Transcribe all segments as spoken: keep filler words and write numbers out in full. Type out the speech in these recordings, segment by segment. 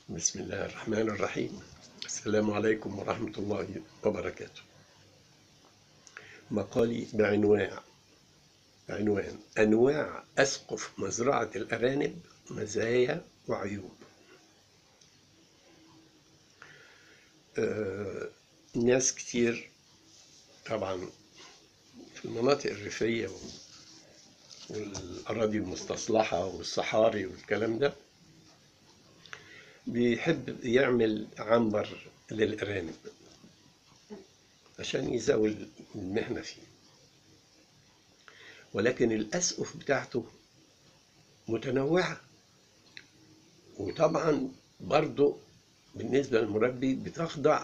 بسم الله الرحمن الرحيم. السلام عليكم ورحمة الله وبركاته. مقالي بعنوان بعنوان أنواع أسقف مزرعة الأرانب، مزايا وعيوب. آه، ناس كتير طبعا في المناطق الريفية والأراضي المستصلحة والصحاري والكلام ده بيحب يعمل عنبر للأرانب عشان يزاول المهنة فيه، ولكن الأسقف بتاعته متنوعة، وطبعا برضو بالنسبة للمربي بتخضع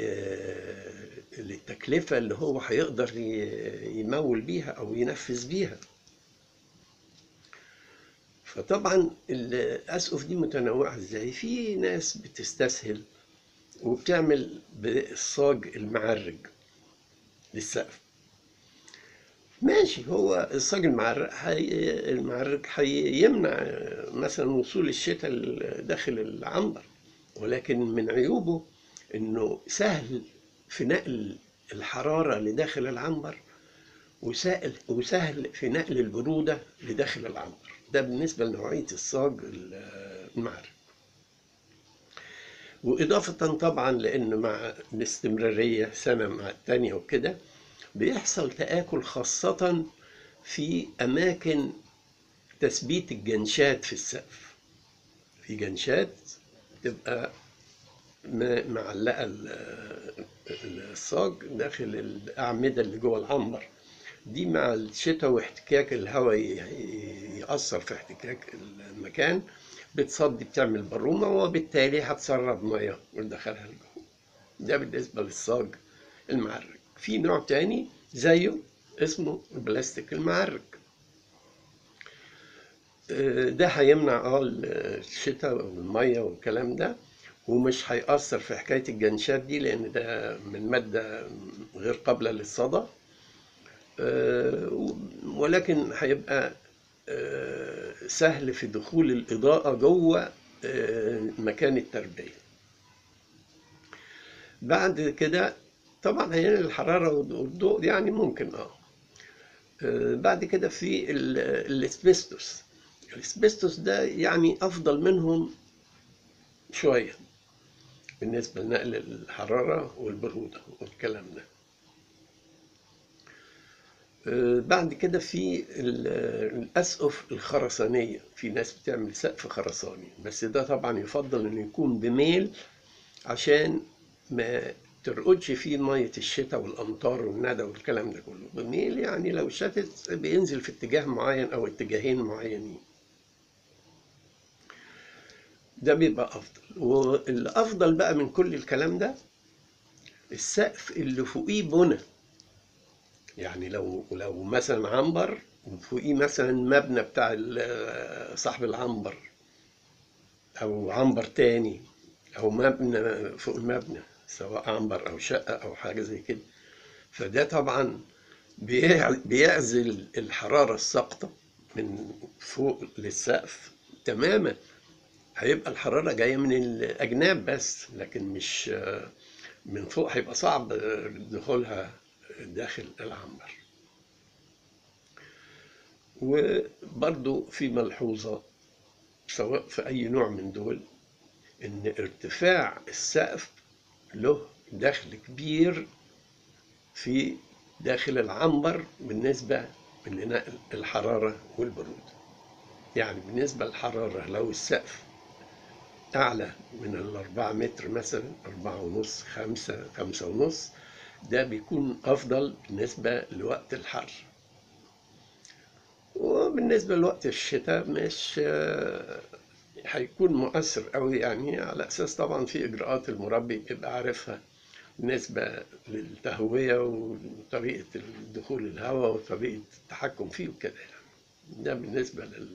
للتكلفة اللي هو هيقدر يمول بيها أو ينفذ بيها. فطبعا الأسقف دي متنوعة ازاي؟ في ناس بتستسهل وبتعمل بالصاج المعرج للسقف. ماشي، هو الصاج المعرج حي... المعرج هيمنع مثلا وصول الشتاء داخل العنبر، ولكن من عيوبه انه سهل في نقل الحرارة لداخل العنبر، وسهل وسهل في نقل البرودة لداخل العنبر. ده بالنسبة لنوعية الصاج المعرج. وإضافة طبعا لأن مع الاستمرارية سنة مع التانية وكده بيحصل تآكل، خاصة في أماكن تثبيت الجنشات في السقف. في جنشات تبقى معلقة الصاج داخل الأعمدة اللي جوه العنبر دي، مع الشتاء واحتكاك الهواء يأثر في احتكاك المكان، بتصدي، بتعمل برومة، وبالتالي هتسرب مية وتدخلها لجوه. ده بالنسبة للصاج المعرج. في نوع تاني زيه اسمه البلاستيك المعرج. ده هيمنع اه الشتاء والمية والكلام ده، ومش هيأثر في حكاية الجنشات دي لأن ده من مادة غير قابلة للصدى، ولكن هيبقى سهل في دخول الإضاءة جوه مكان التربية. بعد كده طبعا هينقل الحرارة والضوء يعني ممكن اه بعد كده في الاسبستوس. الاسبستوس ده يعني أفضل منهم شوية بالنسبة لنقل الحرارة والبرودة والكلام ده. بعد كده في الأسقف الخرسانية. في ناس بتعمل سقف خرساني، بس ده طبعا يفضل إنه يكون بميل عشان ما ترقدش فيه مية الشتاء والأمطار والندى والكلام ده كله. بميل يعني لو شتت بينزل في اتجاه معين أو اتجاهين معينين، ده بيبقى أفضل. والأفضل بقى من كل الكلام ده السقف اللي فوقيه بنى. يعني لو لو مثلا عنبر وفوقيه مثلا مبنى بتاع صاحب العنبر، او عنبر تاني، او مبنى فوق المبنى، سواء عنبر او شقة او حاجة زي كده، فده طبعا بيعزل الحرارة الساقطة من فوق للسقف تماما. هيبقى الحرارة جاية من الأجناب بس، لكن مش من فوق. هيبقى صعب دخولها داخل العنبر. وبرضو في ملحوظة سواء في أي نوع من دول، إن ارتفاع السقف له دخل كبير في داخل العنبر بالنسبة لنقل الحرارة والبرودة. يعني بالنسبة للحرارة لو السقف أعلى من الأربعة متر مثلا، أربعة ونص، خمسة، خمسة ونص، ده بيكون أفضل بالنسبة لوقت الحر. وبالنسبة لوقت الشتاء مش هيكون مؤثر قوي، يعني على أساس طبعا في إجراءات المربي بيبقى عارفها بالنسبة للتهوية وطريقة دخول الهواء وطريقة التحكم فيه وكده. يعني ده بالنسبة لل...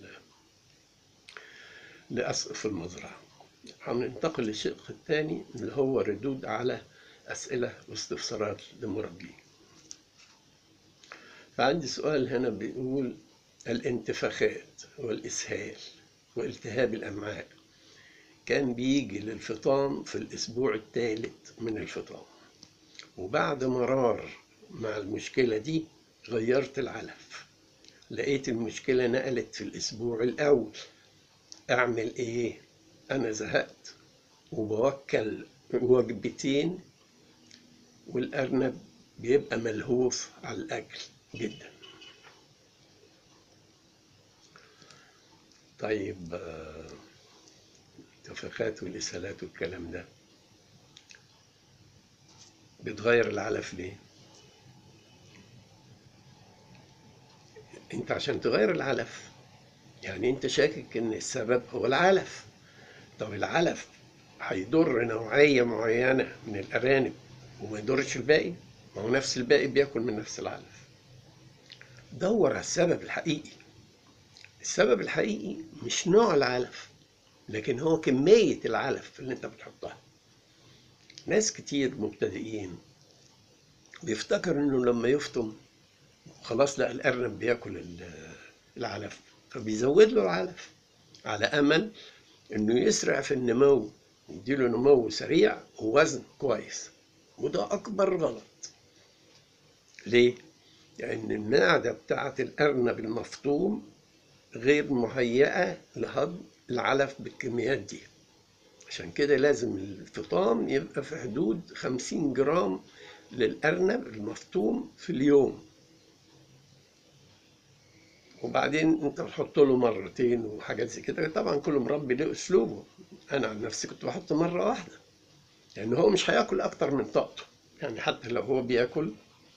لأسقف المزرعة. هننتقل للشق الثاني اللي هو ردود على أسئلة واستفسارات للمربين. فعندي سؤال هنا بيقول: الانتفاخات والإسهال والتهاب الأمعاء كان بيجي للفطام في الأسبوع الثالث من الفطام، وبعد مرار مع المشكلة دي غيرت العلف، لقيت المشكلة نقلت في الأسبوع الأول. أعمل إيه؟ أنا زهقت وبوكل وجبتين، والأرنب بيبقى ملهوف على الأكل جدا. طيب التفاخات والإسهالات والكلام ده بتغير العلف ليه؟ انت عشان تغير العلف يعني انت شاكك ان السبب هو العلف. طب العلف هيضر نوعية معينة من الأرانب وما يضرش الباقي؟ ما هو نفس الباقي بياكل من نفس العلف. دور على السبب الحقيقي. السبب الحقيقي مش نوع العلف، لكن هو كمية العلف اللي انت بتحطها. ناس كتير مبتدئين بيفتكر انه لما يفطم خلاص لا الأرنب بياكل العلف، فبيزود له العلف على أمل إنه يسرع في النمو، يديله نمو سريع ووزن كويس. وده أكبر غلط. ليه؟ لأن المعدة بتاعة الأرنب المفطوم غير مهيئة لهضم العلف بالكميات دي. عشان كده لازم الفطام يبقى في حدود خمسين جرام للأرنب المفطوم في اليوم. وبعدين انت بتحط له مرتين وحاجات زي كده. طبعا كل مربي له اسلوبه. انا عن نفسي كنت بحط مره واحده، لان هو مش هياكل اكتر من طاقته. يعني حتى لو هو بياكل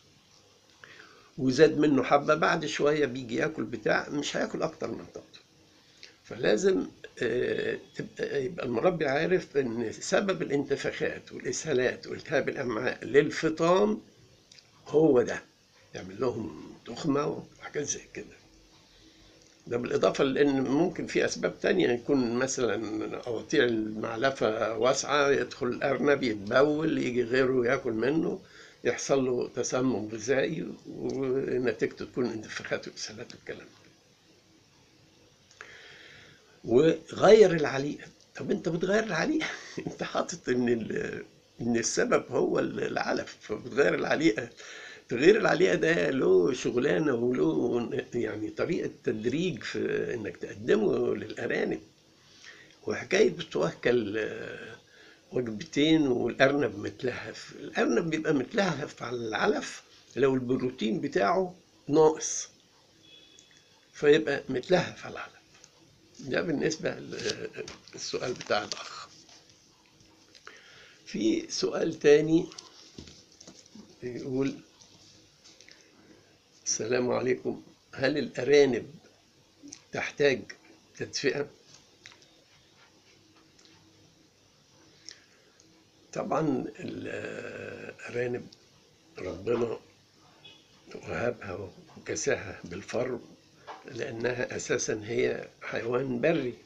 وزاد منه حبه، بعد شويه بيجي ياكل بتاع مش هياكل اكتر من طاقته. فلازم آه تبقى يبقى المربي عارف ان سبب الانتفاخات والاسهالات والتهاب الامعاء للفطام هو ده. يعمل لهم تخمه وحاجات زي كده. ده بالإضافة لأن ممكن في أسباب تانية، يكون مثلا قواطيع المعلفة واسعة، يدخل الأرنب يتبول، يجي غيره ياكل منه، يحصل له تسمم غذائي ونتيجته تكون انتفاخات وإسهالات والكلام ده. وغير العليقة. طب أنت بتغير العليقة أنت حاطط إن إن السبب هو العلف، فبتغير العليقة. تغيير العليقة ده له شغلانة وله يعني طريقة تدريج في انك تقدمه للأرانب. وحكاية بتوكل وجبتين والأرنب متلهف. الأرنب بيبقى متلهف على العلف لو البروتين بتاعه ناقص، فيبقى متلهف على العلف. ده بالنسبة للسؤال بتاع الأخ. في سؤال تاني يقول: السلام عليكم، هل الأرانب تحتاج تدفئة؟ طبعا الأرانب ربنا وهبها وكساها بالفرو، لأنها أساسا هي حيوان بري،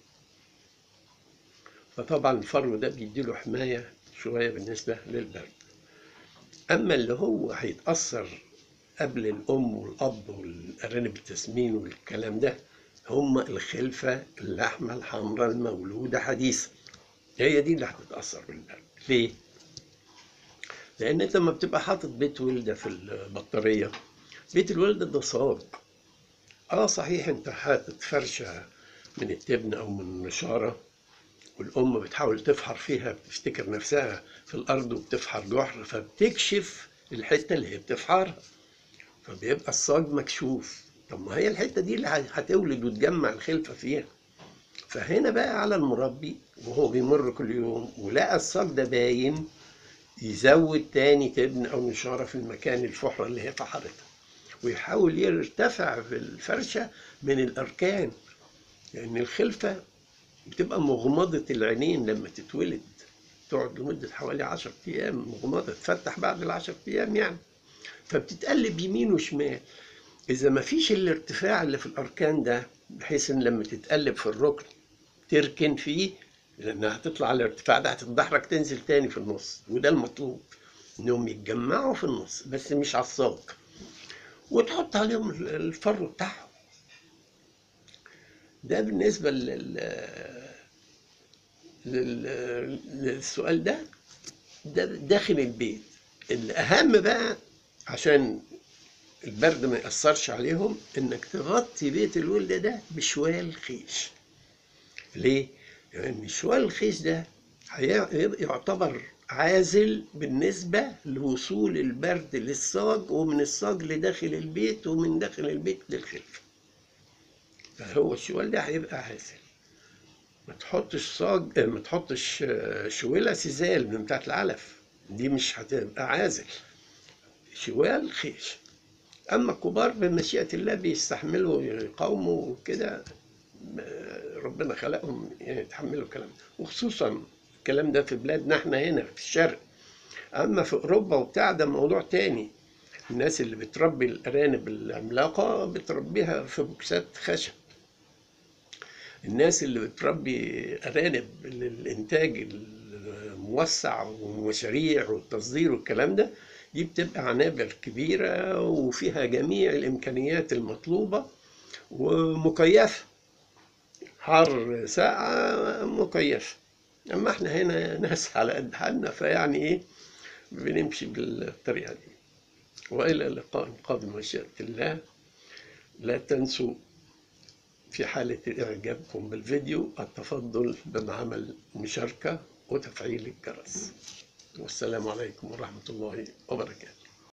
فطبعا الفرو ده بيديله حماية شوية بالنسبة للبرد. أما اللي هو هيتأثر قبل الأم والأب والأرانب التسمين والكلام ده هم الخلفة اللحمة الحمراء المولودة حديثا، هي دي اللي هتتأثر بالبرد. ليه؟ لأن أنت لما بتبقى حاطط بيت ولدة في البطارية، بيت الولدة ده صاج. اه صحيح انت حاطط فرشة من التبن او من النشارة، والام بتحاول تفحر فيها، بتفتكر نفسها في الارض وبتفحر جحر، فبتكشف الحتة اللي هي بتفحرها، فبيبقى الصاج مكشوف. طب ما هي الحتة دي اللي هتولد وتجمع الخلفة فيها. فهنا بقى على المربي وهو بيمر كل يوم ولقى الصاج ده باين، يزود تاني تبن او نشارة في المكان الفحرة اللي هي فحرتها، ويحاول يرتفع في الفرشة من الأركان. لأن يعني الخلفة بتبقى مغمضة العينين لما تتولد، تقعد لمدة حوالي عشر أيام مغمضة، تفتح بعد العشر أيام يعني، فبتتقلب يمين وشمال. إذا ما فيش الارتفاع اللي في الأركان ده، بحيث إن لما تتقلب في الركن تركن فيه، لأنها هتطلع على الارتفاع ده هتتدحرج تنزل تاني في النص، وده المطلوب، إنهم يتجمعوا في النص بس مش على الصاج، وتحط عليهم الفرو بتاعهم. ده بالنسبة لل- للسؤال ده ده داخل البيت. الأهم بقى عشان البرد ما يأثرش عليهم إنك تغطي بيت الولد ده بشوال خيش. ليه؟ لأن شوال الخيش ده هي- يعتبر عازل بالنسبة لوصول البرد للصاج، ومن الصاج لداخل البيت، ومن داخل البيت للخلفة. فهو الشوال ده هيبقى عازل. ما تحطش صاج، ما تحطش آه، شويلة سيزال من بتاعت العلف، دي مش هتبقى عازل. شوال خيش. أما الكبار بمشيئة الله بيستحملوا يقاوموا وكده، ربنا خلقهم يتحملوا الكلام ده. وخصوصا الكلام ده في بلادنا احنا هنا في الشرق. أما في أوروبا وبتاع ده موضوع تاني. الناس اللي بتربي الأرانب العملاقة بتربيها في بوكسات خشب. الناس اللي بتربي أرانب للإنتاج الموسع والمشاريع والتصدير والكلام ده، دي بتبقى عنابر كبيرة وفيها جميع الإمكانيات المطلوبة ومكيفة، حر ساعة مكيفة. أما احنا هنا ناس على قد حالنا، فيعني إيه بنمشي بالطريقة دي. وإلى لقاء قادم مشيئة الله. لا تنسوا في حالة إعجابكم بالفيديو التفضل بعمل مشاركة وتفعيل الجرس. والسلام عليكم ورحمة الله وبركاته.